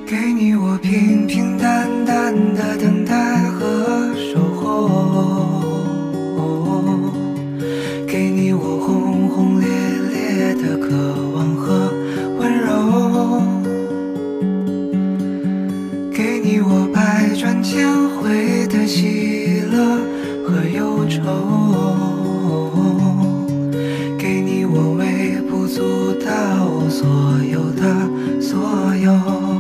给你我平平淡淡的等待和守候，给你我轰轰烈烈的渴望和温柔，给你我百转千回的喜乐和忧愁，给你我微不足道所有的所有。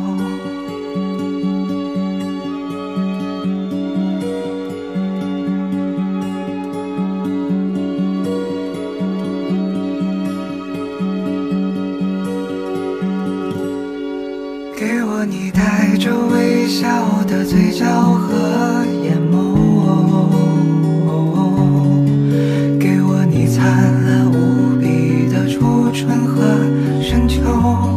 给我你带着微笑的嘴角和眼眸，给我你灿烂无比的初春和深秋，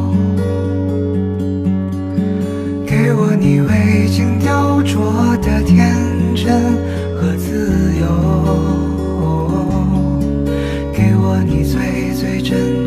给我你未经雕琢的天真和自由，给我你最最真